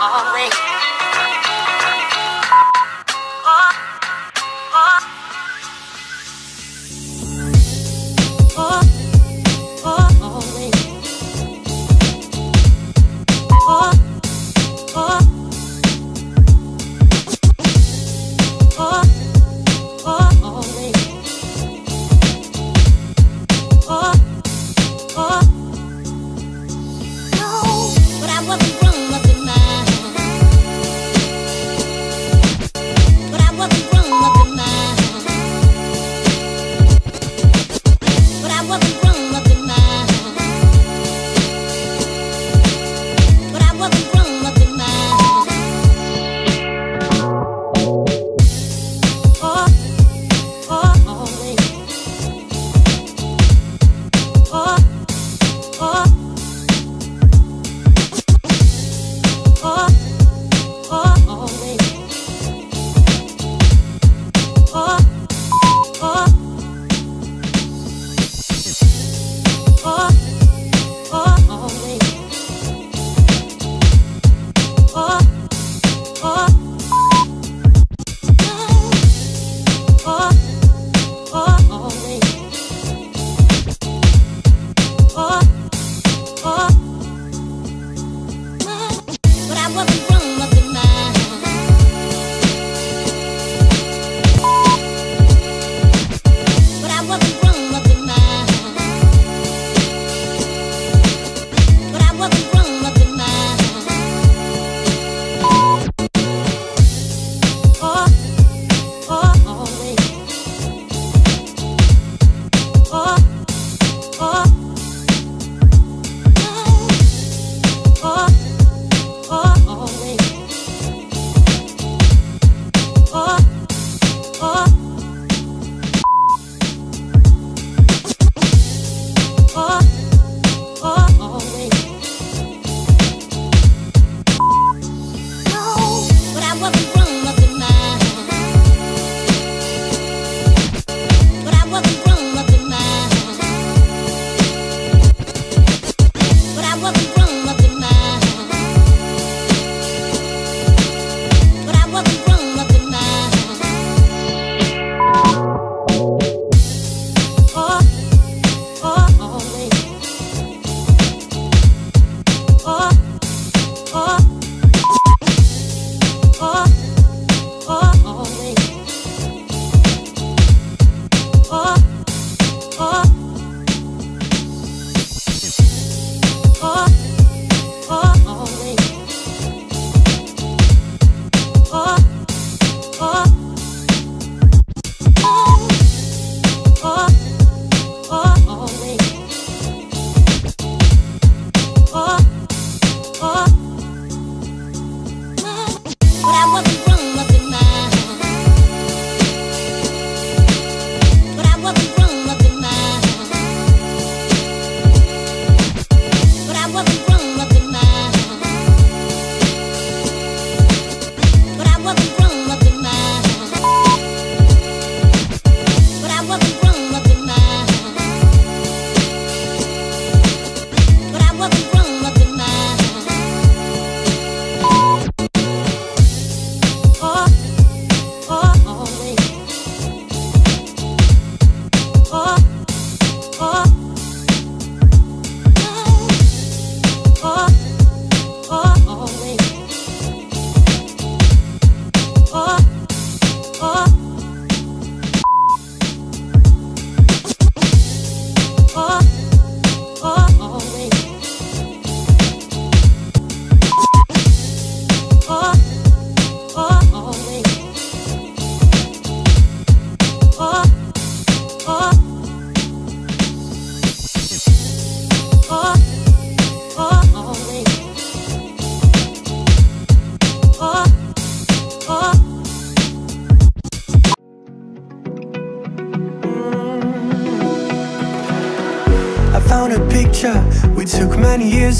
picture we took many years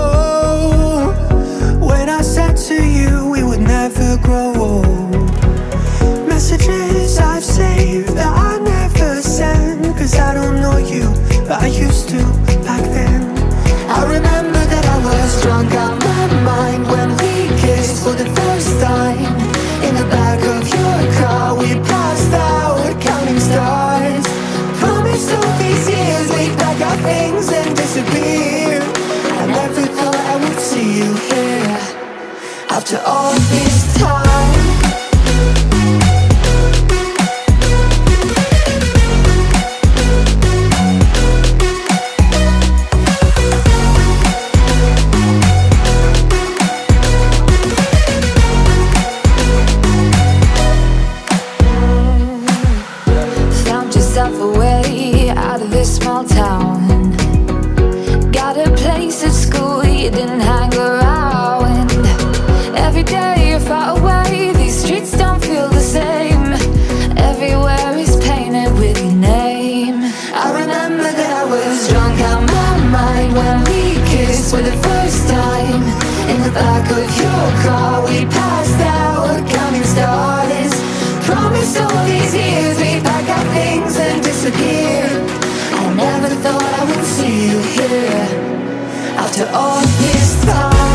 ago, when I said to you we would never grow old. Messages I've saved that I never send, cause I don't know you, but I used to back then. I remember that I was drunk out my mind when we kissed. away out of this small town. Got a place at school, you didn't hang around. Every day you're far away, these streets don't feel the same. Everywhere is painted with your name. I remember that I was drunk out my mind when we kissed for the first time. In the back of your car we passed out, counting stars. Promised all these years we'd pack our things and disappear. I never thought I would see you here after all this time.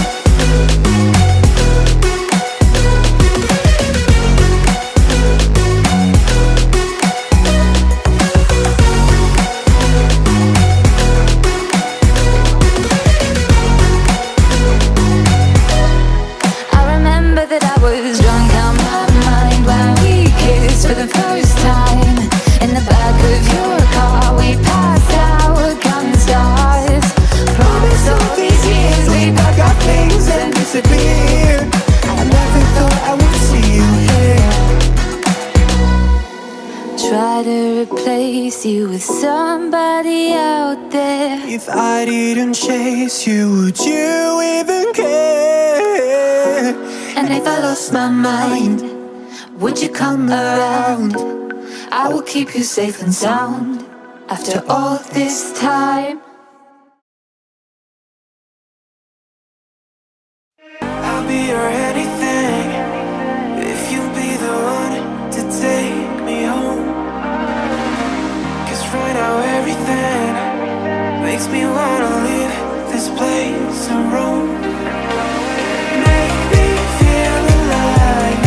For the first time, in the back of your car we passed out, counting stars. Promised all these years we'd pack our things and disappear. I never thought I would see you here. Try to replace you with somebody out there. If I didn't chase you, would you even care? And if I lost my mind, would you come around? I will keep you safe and sound after all this time. I'll be your anything if you'll be the one to take me home. 'Cause right now everything makes me wanna leave this place and roam. Make me feel alive.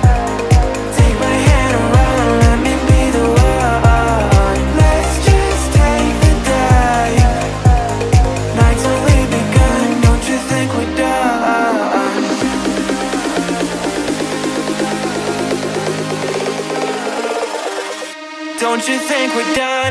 Don't you think we're done?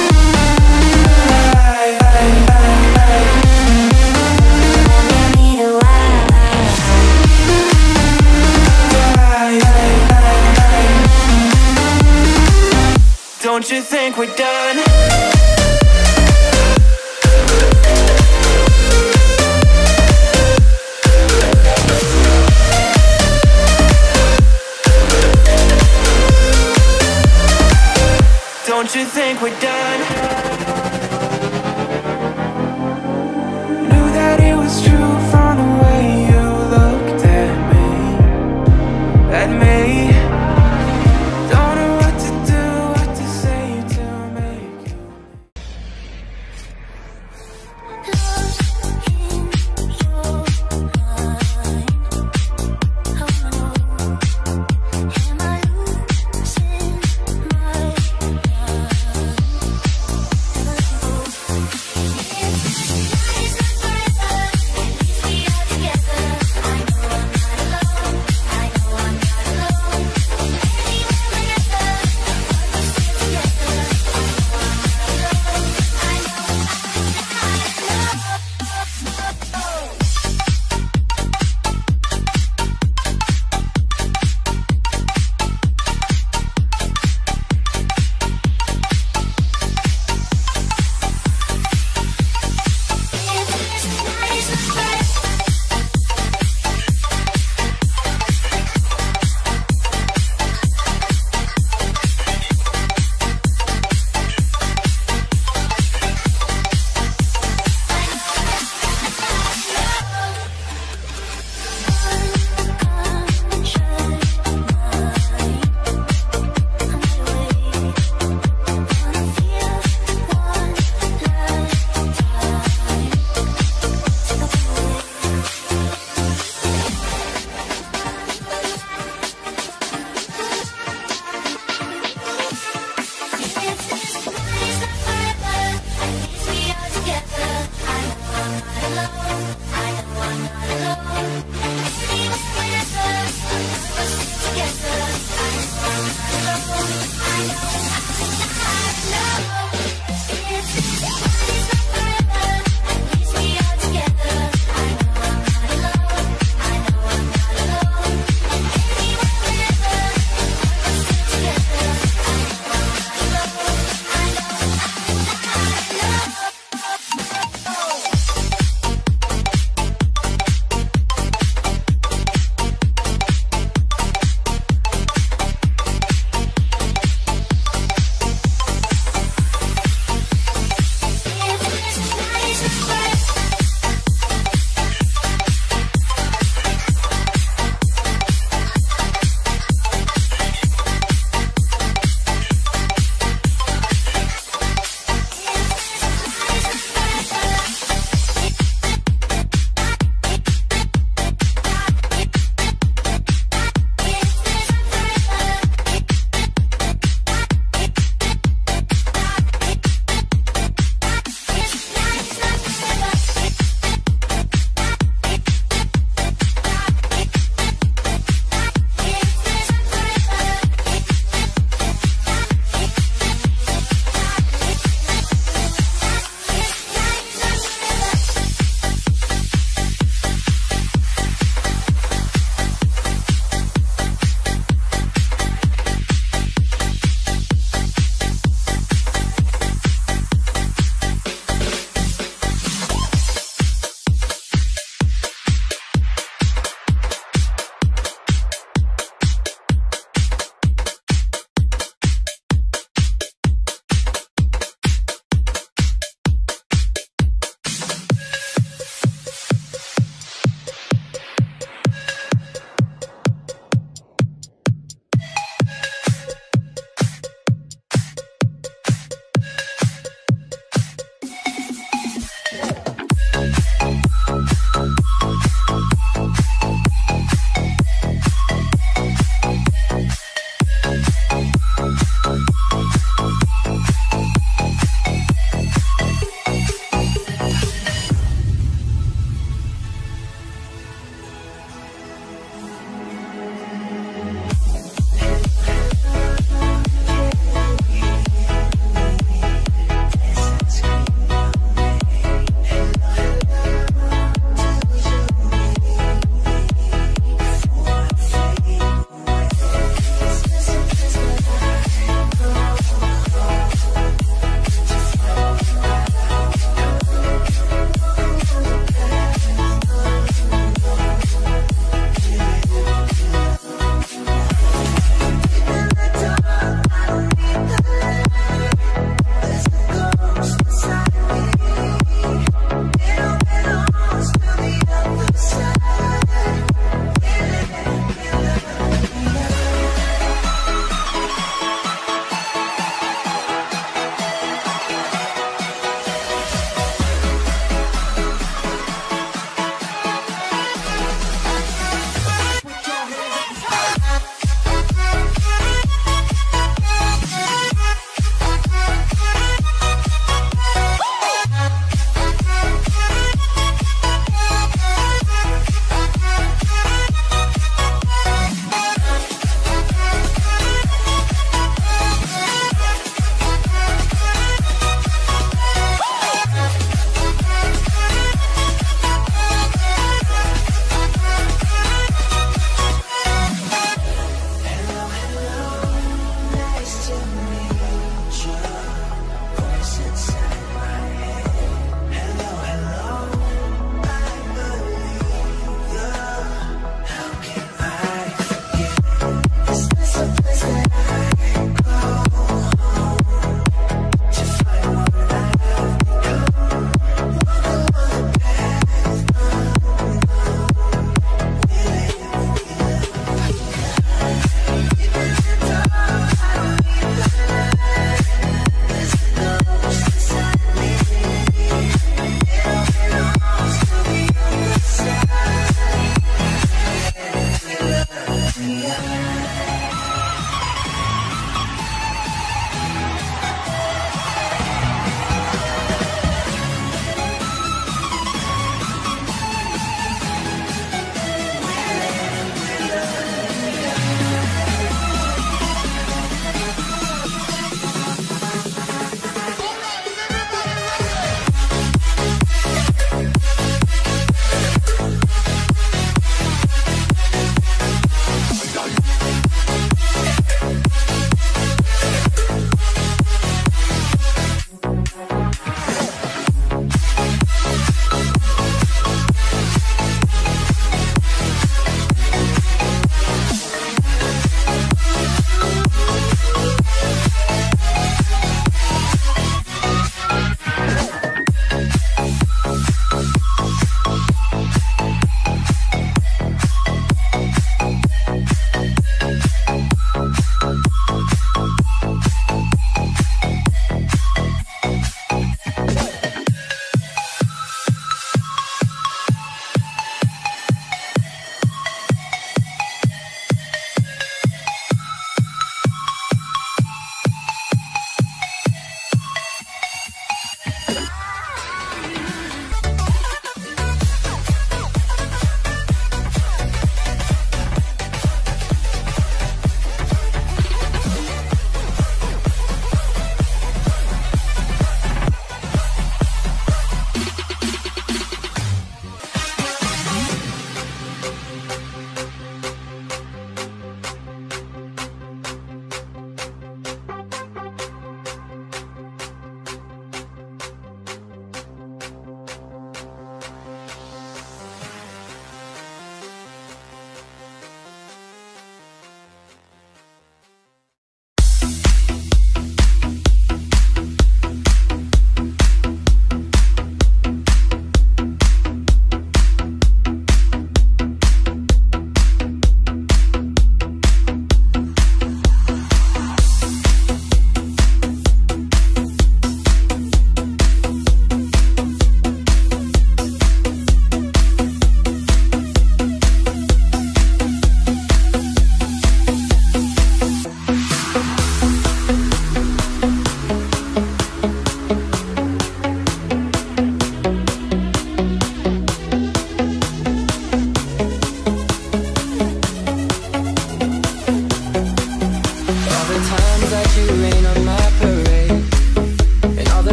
Don't you think we're done? Don't you think we're done? Knew that it was true from the way you looked at me. At me. Don't know what to do, what to say to make you.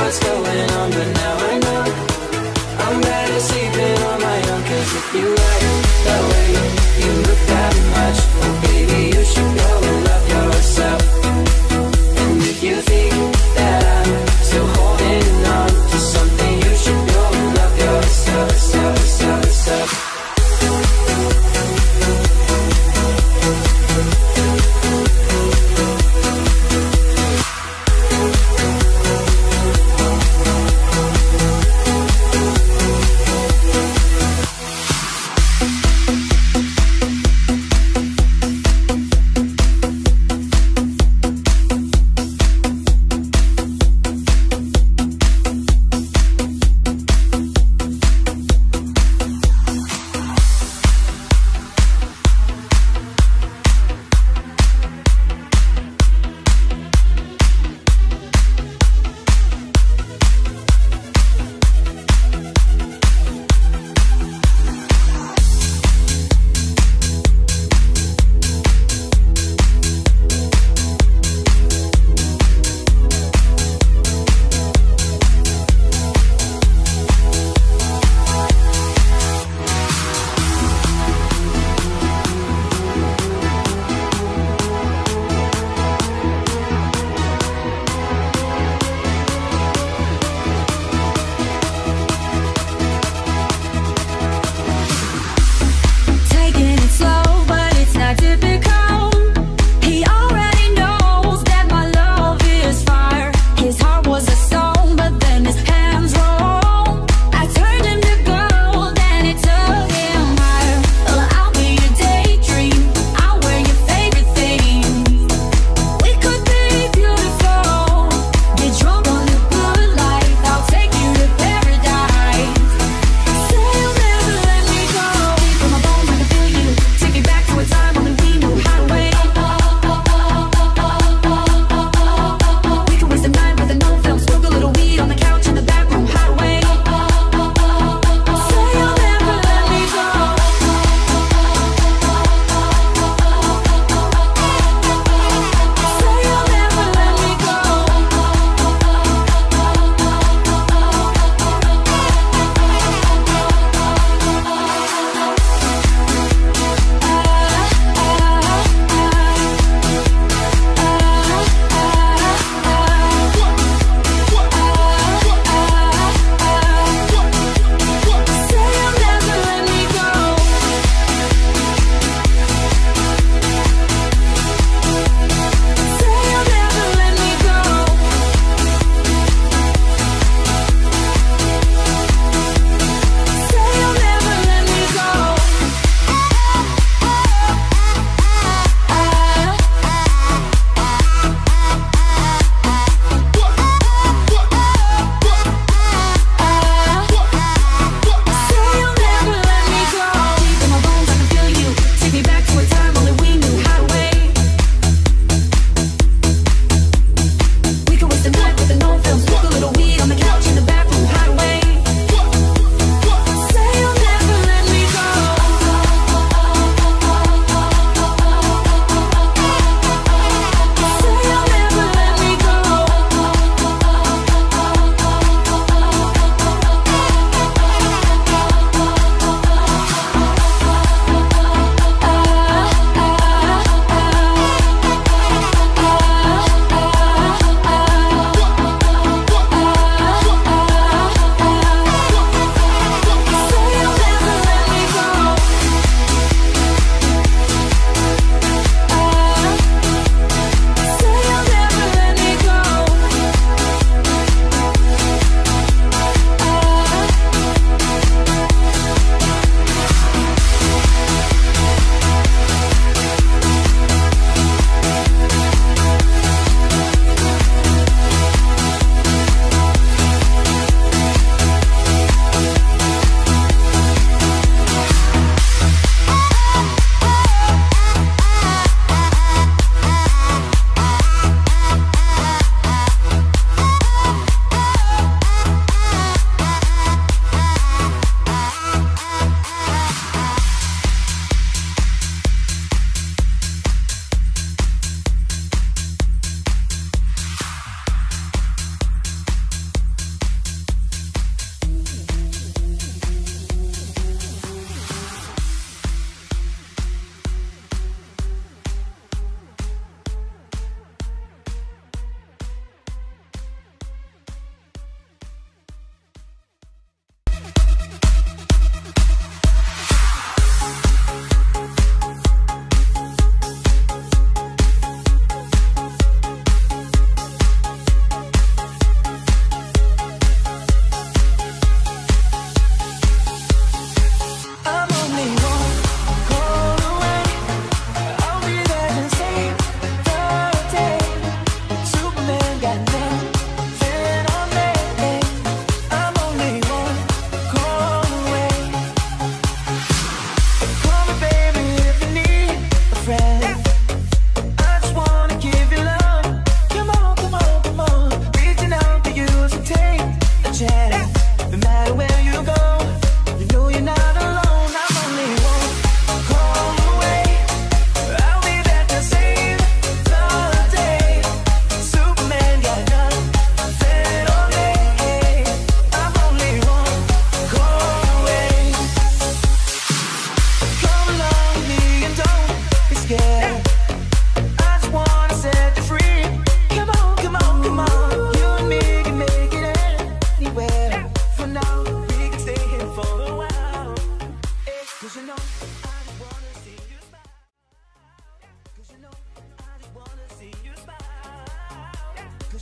what's going on, but now I know I'm better sleeping on my own. Cause if you like the way you look that much, oh baby, you should go and love yourself. And if you think that I'm still holding on to something, you should go and love yourself, self, self, self.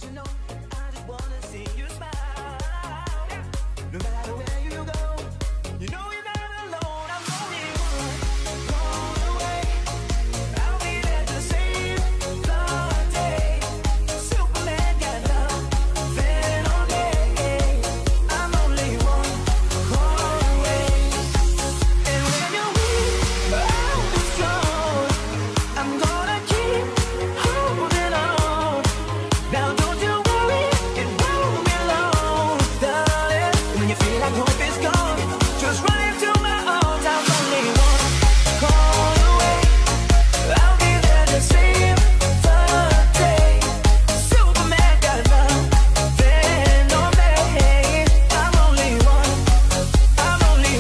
you know, I just wanna see you smile. No matter where you go, you know you're not alone. I'm only one call away. I'll be there to save the day. Superman got love, then all day. I'm only one call away. And when you're weak, I'll be strong. I'm gonna keep holding on. Now don't you worry, it won't be long, darling. When you feel like hope is gone, just run into my arms. I'm only one call away. I'll be there to save the day. Superman got love, then on me. I'm only one call away.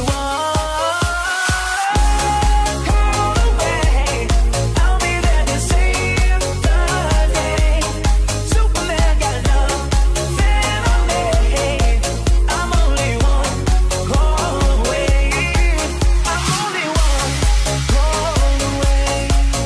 I'll be there to save the day. Superman got love, then on me. I'm only one call away. I'm only one call away.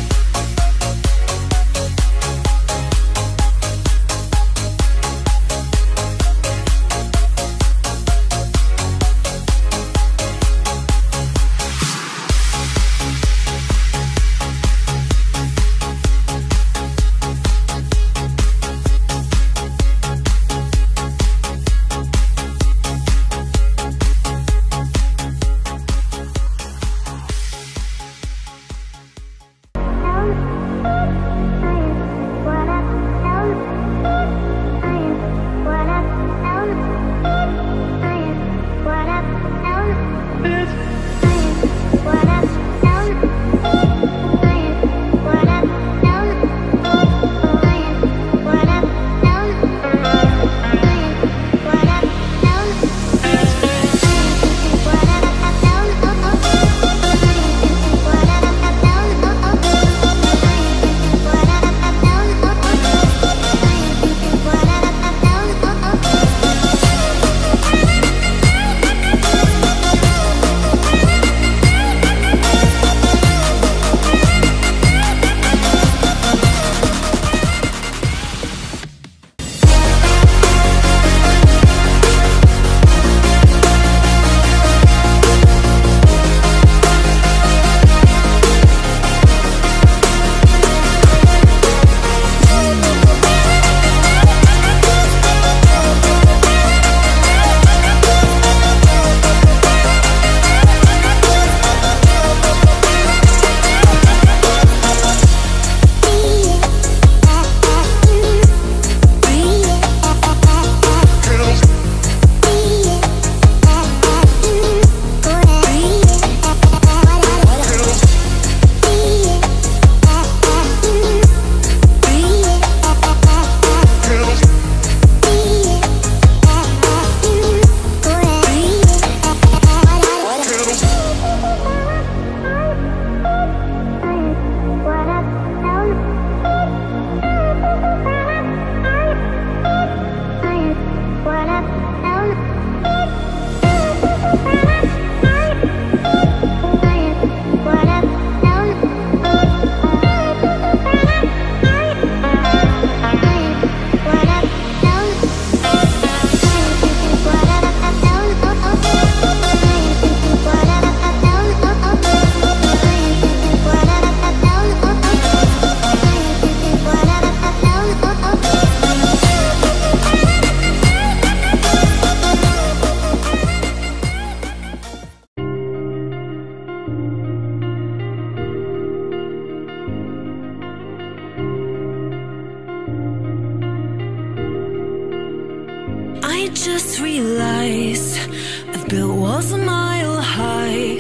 I just realized I've built walls a mile high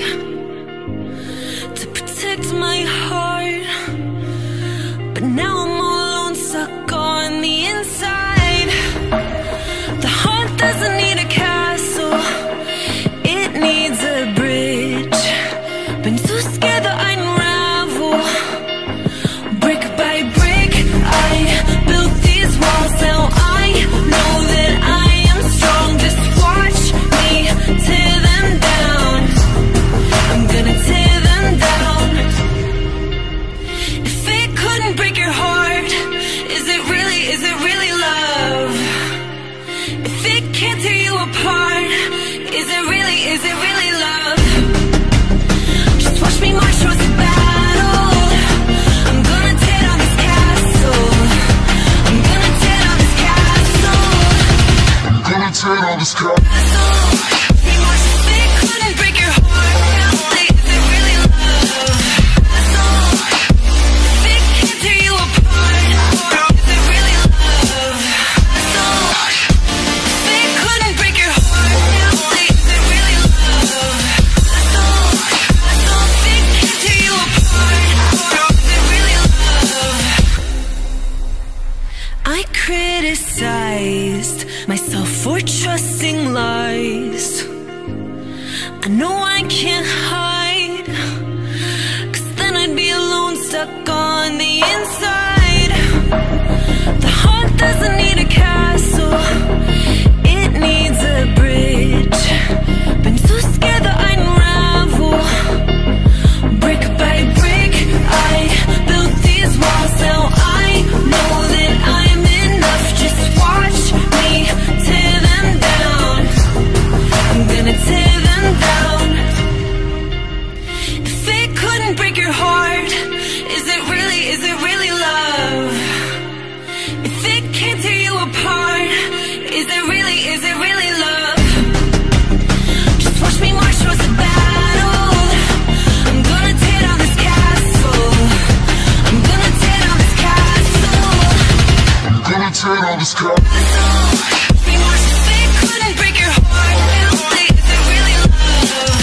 to protect my heart, but now I'm all alone, stuck on the inside. The heart doesn't need a castle, it needs a bridge. Been too scared that I'd unravel. Brick by brick, I built these walls. Now I know that I am strong. Just watch me tear them down. can't tear you apart. Is it really love? Just watch me march towards the battle. I'm gonna tear down this castle. I'm gonna tear down this castle. I'm gonna tear down this castle. We march as they couldn't break your heart. Is it really love? They can't tear you apart. Is it really love? They couldn't break your heart. Is it really love? They can't tear you apart. Is it really love? I criticized myself for trusting lies. I know I can't hide, 'cause then I'd be alone, stuck on the inside. The heart doesn't need a castle, it needs a bridge. Been so scared that I'd unravel. Brick by brick, I built these walls. Now I know that I'm enough. Just watch me tear them down. I'm gonna tear them down. If it couldn't break your heart, is it really love? If it can't tear you apart, is it really love? Just watch me march towards the battle. I'm gonna tear down this castle. I'm gonna tear down this castle. I'm gonna tear down this castle. We march as they couldn't break your heart. Is it really love?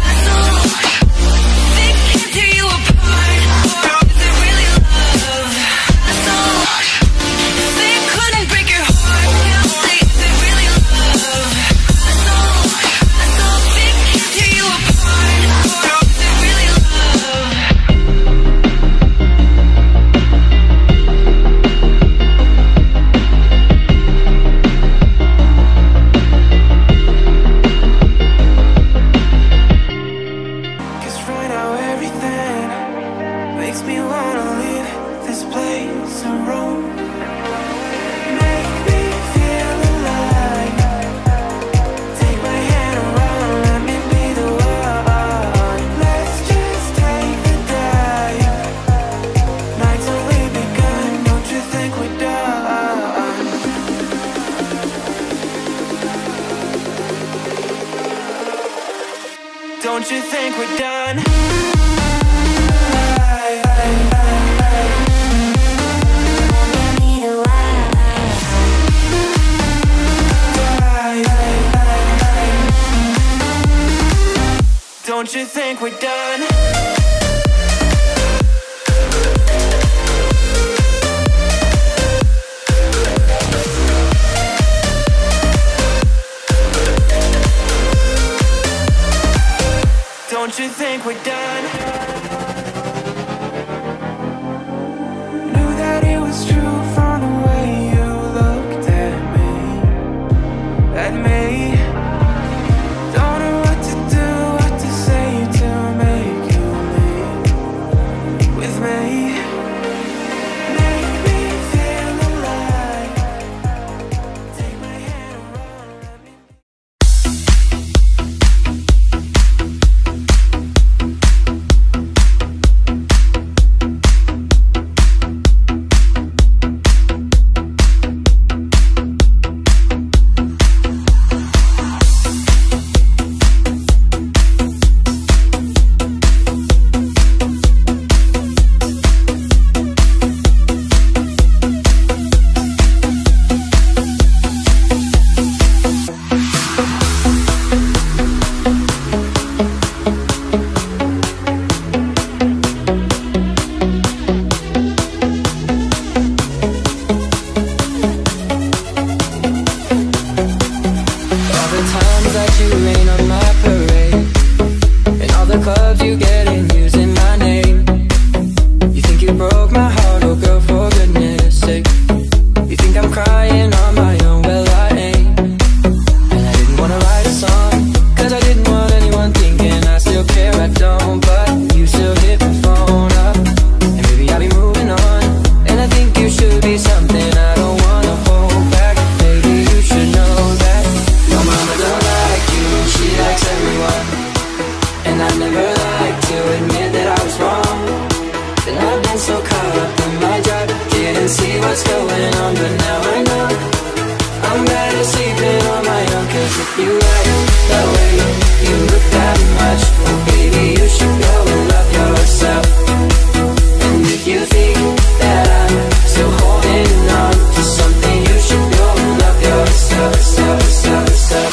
They can't tear you apart. Is it really love? They couldn't break your heart. Is it really love? They can't tear you apart. Is it really love? Cause right now everything makes me wanna leave this place alone. Make me feel alive. Take my hand around, let me be the one. Let's just take the dive. Night's only begun, don't you think we're done? Don't you think we're done? Don't you think we're done? Don't you think we're done? Knew that it was true from the way you looked at me. At me. Don't know what to do, what to say to make you leave with me. Make me feel alive. Take my hand around, let me. been so caught up in my job, didn't see what's going on, but now I know I'm better sleeping on my own. Cause if you like the way you look that much, oh baby, you should go and love yourself. And if you think that I'm still holding on to something, you should go and love yourself, self, self, self.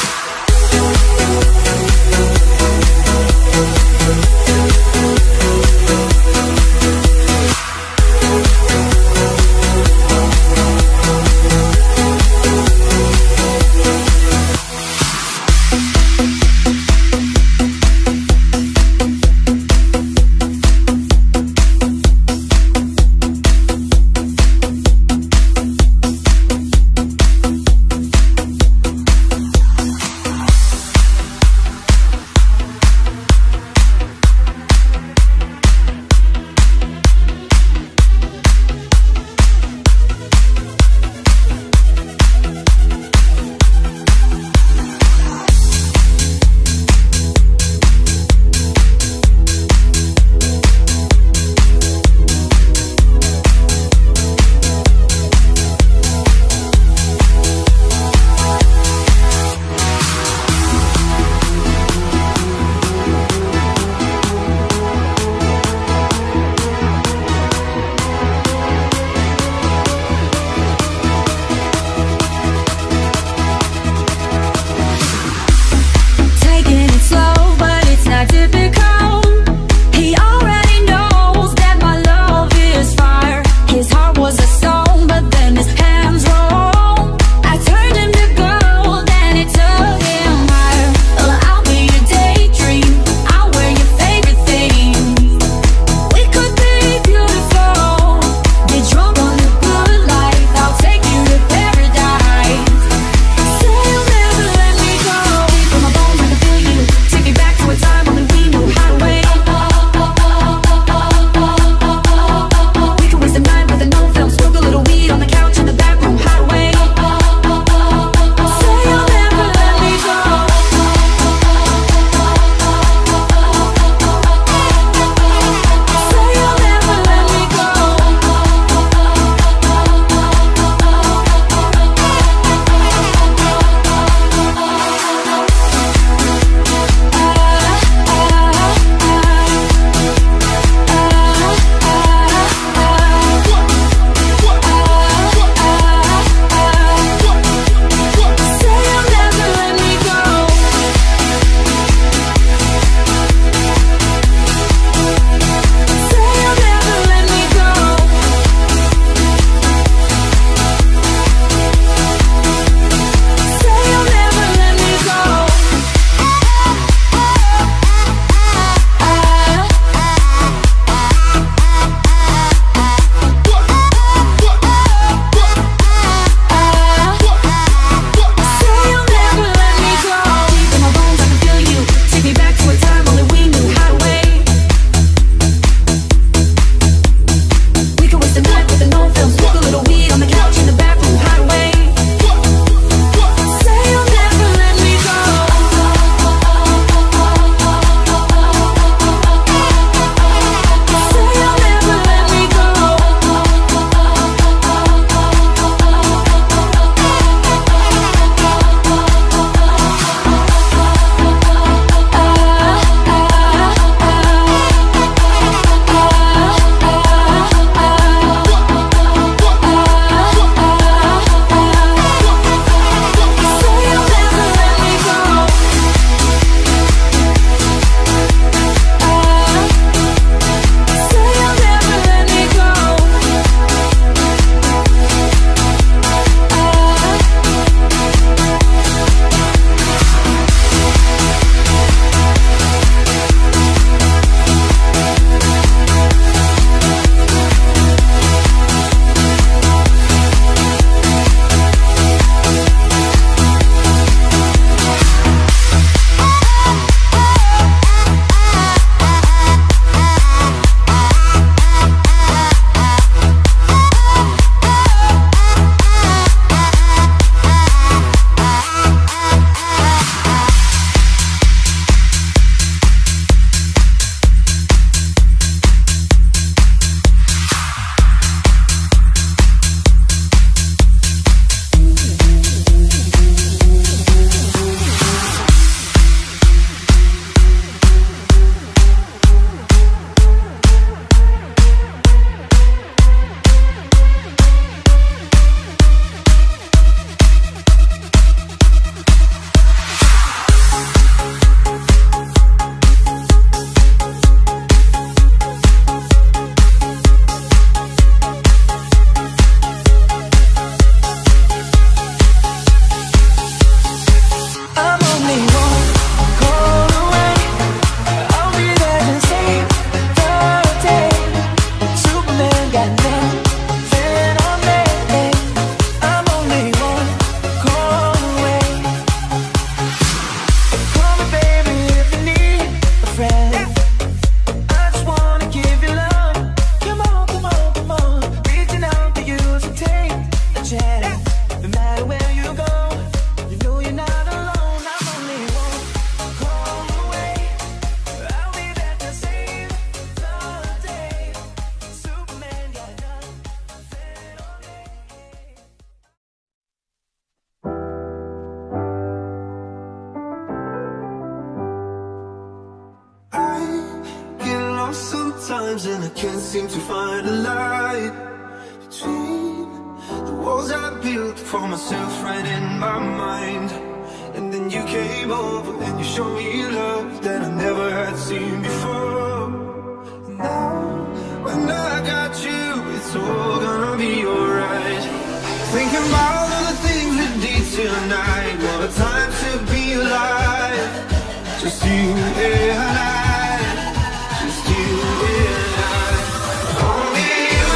times and I can't seem to find a light between the walls I built for myself right in my mind. And then you came over and you showed me love that I never had seen before. And now, when I got you, it's all gonna be alright. Thinking about all the things we did tonight. What a time to be alive. Just you and I. Just you and I. Only you.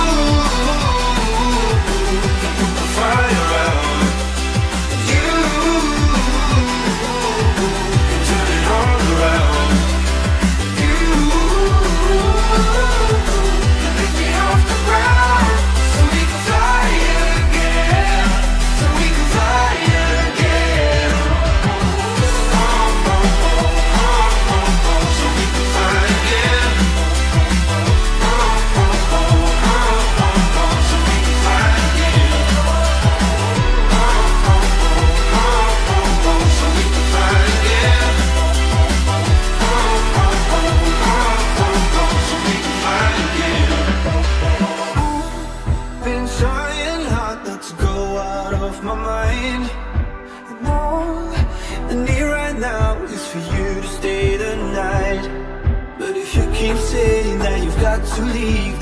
Put the fire out. You can turn it all around. You can lift me off the ground so we can fly again. So we can fly again. So we can fly again. So we can fly again. So we can fly again. So we can fly again. Been trying hard not to go out of my mind. And all I need right now is for you to stay the night. But if you keep saying that you've got to leave,